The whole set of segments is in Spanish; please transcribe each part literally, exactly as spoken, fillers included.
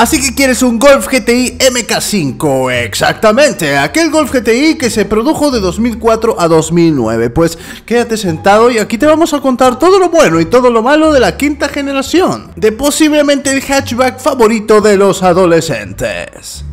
Así que quieres un Golf G T I M K cinco, exactamente, aquel Golf G T I que se produjo de dos mil cuatro a dos mil nueve. Pues quédate sentado y aquí te vamos a contar todo lo bueno y todo lo malo de la quinta generación, de posiblemente el hatchback favorito de los adolescentes.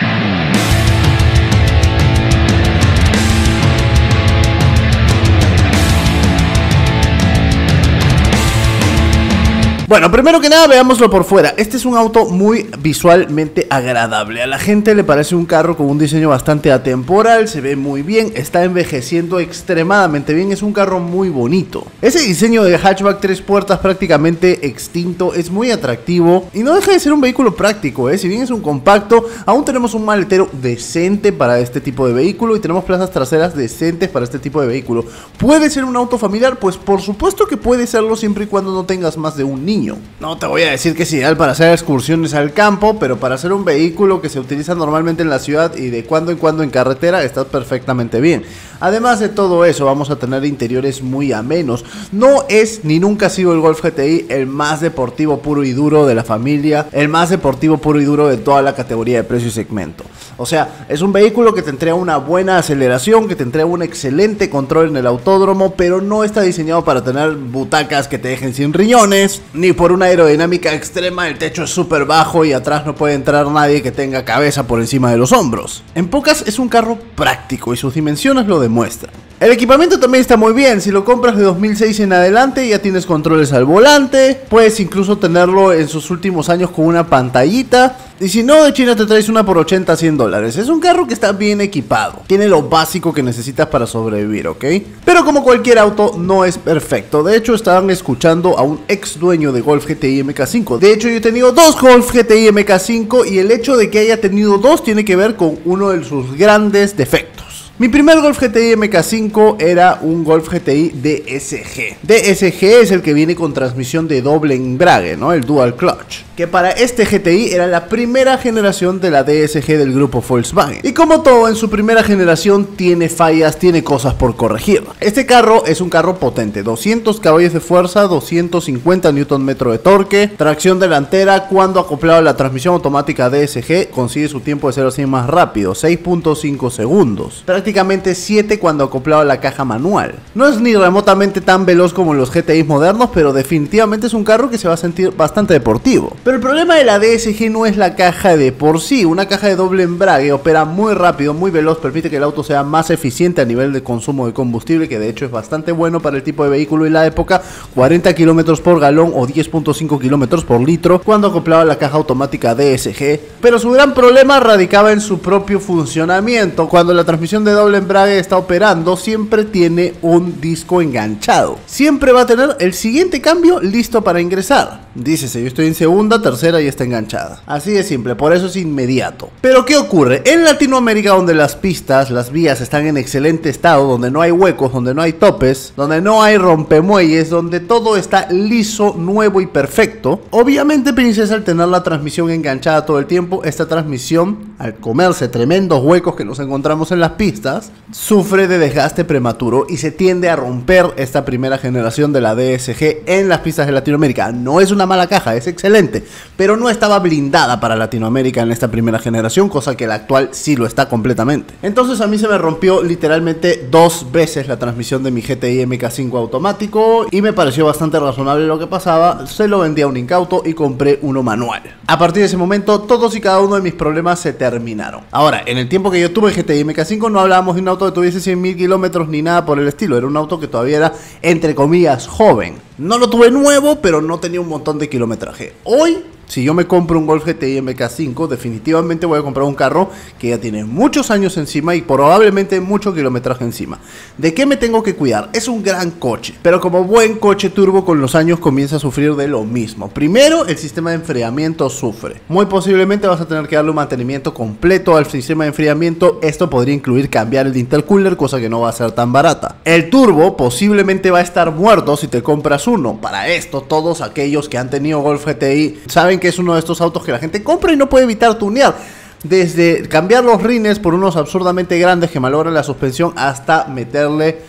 Bueno, primero que nada veámoslo por fuera. Este es un auto muy visualmente agradable. A la gente le parece un carro con un diseño bastante atemporal, se ve muy bien, está envejeciendo extremadamente bien, es un carro muy bonito. Ese diseño de hatchback tres puertas prácticamente extinto es muy atractivo y no deja de ser un vehículo práctico, ¿eh? Si bien es un compacto, aún tenemos un maletero decente para este tipo de vehículo y tenemos plazas traseras decentes para este tipo de vehículo. ¿Puede ser un auto familiar? Pues por supuesto que puede serlo siempre y cuando no tengas más de un niño. No te voy a decir que es ideal para hacer excursiones al campo, pero para ser un vehículo que se utiliza normalmente en la ciudad y de cuando en cuando en carretera, está perfectamente bien. Además de todo eso, vamos a tener interiores muy amenos. No es ni nunca ha sido el Golf G T I el más deportivo puro y duro de la familia, el más deportivo puro y duro de toda la categoría de precio y segmento. O sea, es un vehículo que te entrega una buena aceleración, que te entrega un excelente control en el autódromo, pero no está diseñado para tener butacas que te dejen sin riñones, ni por una aerodinámica extrema. El techo es súper bajo y atrás no puede entrar nadie que tenga cabeza por encima de los hombros. En pocas, es un carro práctico y sus dimensiones lo demuestran. El equipamiento también está muy bien. Si lo compras de dos mil seis en adelante, ya tienes controles al volante, puedes incluso tenerlo en sus últimos años con una pantallita. Y si no, de China te traes una por ochenta a cien dólares. Es un carro que está bien equipado, tiene lo básico que necesitas para sobrevivir, ¿ok? Pero como cualquier auto, no es perfecto. De hecho, estaban escuchando a un ex dueño de Golf G T I M K cinco. De hecho, yo he tenido dos Golf G T I M K cinco y el hecho de que haya tenido dos tiene que ver con uno de sus grandes defectos. Mi primer Golf G T I M K cinco era un Golf G T I D S G. D S G es el que viene con transmisión de doble embrague, ¿no? El Dual Clutch. Que para este G T I era la primera generación de la D S G del grupo Volkswagen. Y como todo en su primera generación, tiene fallas, tiene cosas por corregir. Este carro es un carro potente, doscientos caballos de fuerza, doscientos cincuenta newton metros de torque, tracción delantera. Cuando acoplado a la transmisión automática D S G, consigue su tiempo de cero a cien más rápido, seis punto cinco segundos. Prácticamente siete cuando acoplado a la caja manual. No es ni remotamente tan veloz como los G T Is modernos, pero definitivamente es un carro que se va a sentir bastante deportivo. Pero el problema de la D S G no es la caja de por sí. Una caja de doble embrague opera muy rápido, muy veloz, permite que el auto sea más eficiente a nivel de consumo de combustible, que de hecho es bastante bueno para el tipo de vehículo y la época, cuarenta kilómetros por galón o diez punto cinco kilómetros por litro cuando acoplaba la caja automática D S G. Pero su gran problema radicaba en su propio funcionamiento. Cuando la transmisión de doble embrague está operando, siempre tiene un disco enganchado. Siempre va a tener el siguiente cambio listo para ingresar. Dícese, yo estoy en segunda, tercera y está enganchada. Así de simple, por eso es inmediato. Pero ¿qué ocurre? En Latinoamérica, donde las pistas, las vías están en excelente estado, donde no hay huecos, donde no hay topes, donde no hay rompemuelles, donde todo está liso, nuevo y perfecto, obviamente, Princesa, al tener la transmisión enganchada todo el tiempo, esta transmisión, al comerse tremendos huecos que nos encontramos en las pistas, sufre de desgaste prematuro y se tiende a romper esta primera generación de la D S G en las pistas de Latinoamérica. No es una mala caja, es excelente, pero no estaba blindada para Latinoamérica en esta primera generación, cosa que la actual sí lo está completamente. Entonces a mí se me rompió literalmente dos veces la transmisión de mi G T I M K cinco automático y me pareció bastante razonable lo que pasaba. Se lo vendí a un incauto y compré uno manual. A partir de ese momento, todos y cada uno de mis problemas se terminaron. Ahora, en el tiempo que yo tuve G T I M K cinco, no hablábamos de un auto que tuviese cien mil kilómetros ni nada por el estilo. Era un auto que todavía era, entre comillas, joven. No lo tuve nuevo, pero no tenía un montón de kilometraje. Hoy, si yo me compro un Golf G T I M K cinco, definitivamente voy a comprar un carro que ya tiene muchos años encima y probablemente mucho kilometraje encima. ¿De qué me tengo que cuidar? Es un gran coche, pero como buen coche turbo con los años comienza a sufrir de lo mismo. Primero, el sistema de enfriamiento sufre. Muy posiblemente vas a tener que darle un mantenimiento completo al sistema de enfriamiento. Esto podría incluir cambiar el intercooler, cosa que no va a ser tan barata. El turbo posiblemente va a estar muerto si te compras uno. Para esto, todos aquellos que han tenido Golf G T I saben que es uno de estos autos que la gente compra y no puede evitar tunear. Desde cambiar los rines por unos absurdamente grandes que malogran la suspensión hasta meterle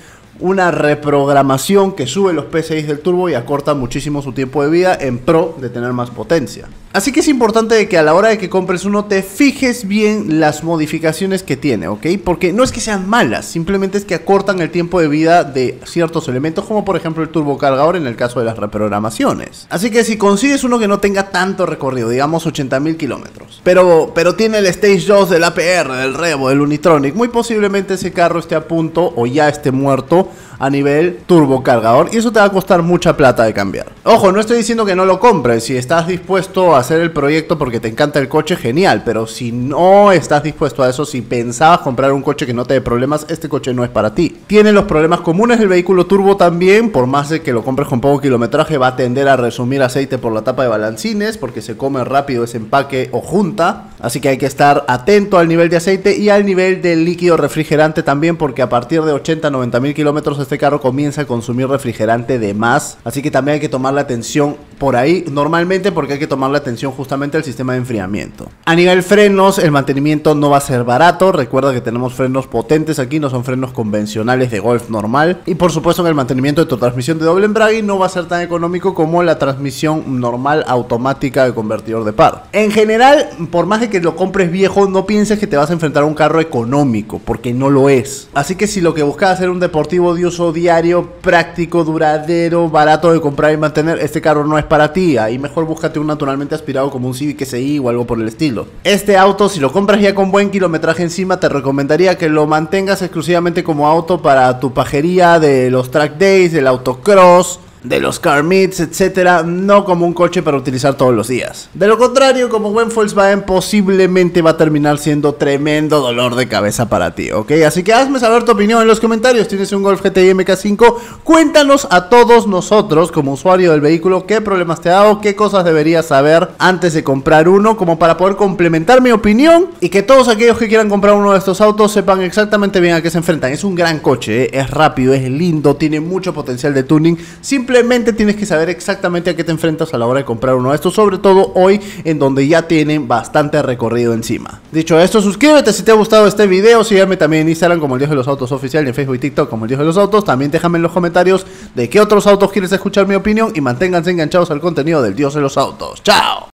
una reprogramación que sube los P S I del turbo y acorta muchísimo su tiempo de vida en pro de tener más potencia. Así que es importante que a la hora de que compres uno te fijes bien las modificaciones que tiene, ¿ok? Porque no es que sean malas, simplemente es que acortan el tiempo de vida de ciertos elementos, como por ejemplo el turbocargador en el caso de las reprogramaciones. Así que si consigues uno que no tenga tanto recorrido, digamos ochenta mil kilómetros, pero, pero tiene el Stage dos del A P R, del Revo, del Unitronic, muy posiblemente ese carro esté a punto o ya esté muerto a nivel turbocargador, y eso te va a costar mucha plata de cambiar. Ojo, no estoy diciendo que no lo compres. Si estás dispuesto a hacer el proyecto porque te encanta el coche, genial, pero si no estás dispuesto a eso, si pensabas comprar un coche que no te dé problemas, este coche no es para ti. Tiene los problemas comunes del vehículo turbo también. Por más de que lo compres con poco kilometraje, va a tender a resumir aceite por la tapa de balancines, porque se come rápido ese empaque o junta, así que hay que estar atento al nivel de aceite y al nivel del líquido refrigerante también, porque a partir de ochenta a noventa mil kilómetros este carro comienza a consumir refrigerante de más, así que también hay que tomar la atención por ahí normalmente, porque hay que tomar la atención justamente al sistema de enfriamiento. A nivel frenos, el mantenimiento no va a ser barato. Recuerda que tenemos frenos potentes aquí, no son frenos convencionales de Golf normal, y por supuesto que el mantenimiento de tu transmisión de doble embrague no va a ser tan económico como la transmisión normal automática de convertidor de par. En general, por más de que lo compres viejo, no pienses que te vas a enfrentar a un carro económico, porque no lo es. Así que si lo que buscas es hacer un deportivo de uso diario, práctico, duradero, barato de comprar y mantener, este carro no es para ti. Ahí mejor búscate un naturalmente aspirado como un Civic S I o algo por el estilo. Este auto, si lo compras ya con buen kilometraje encima, te recomendaría que lo mantengas exclusivamente como auto para tu pajería de los track days, del autocross, de los car meets, etcétera, no como un coche para utilizar todos los días. De lo contrario, como buen Volkswagen, posiblemente va a terminar siendo tremendo dolor de cabeza para ti, ¿ok? Así que hazme saber tu opinión en los comentarios. ¿Tienes un Golf G T I M K cinco? Cuéntanos a todos nosotros, como usuario del vehículo, qué problemas te ha dado, qué cosas deberías saber antes de comprar uno, como para poder complementar mi opinión y que todos aquellos que quieran comprar uno de estos autos sepan exactamente bien a qué se enfrentan. Es un gran coche, ¿eh? Es rápido, es lindo, tiene mucho potencial de tuning. Simplemente Simplemente tienes que saber exactamente a qué te enfrentas a la hora de comprar uno de estos, sobre todo hoy en donde ya tienen bastante recorrido encima. Dicho esto, suscríbete si te ha gustado este video, sígueme también en Instagram como El Dios de los Autos Oficial y en Facebook y TikTok como El Dios de los Autos. También déjame en los comentarios de qué otros autos quieres escuchar mi opinión y manténganse enganchados al contenido del Dios de los Autos. ¡Chao!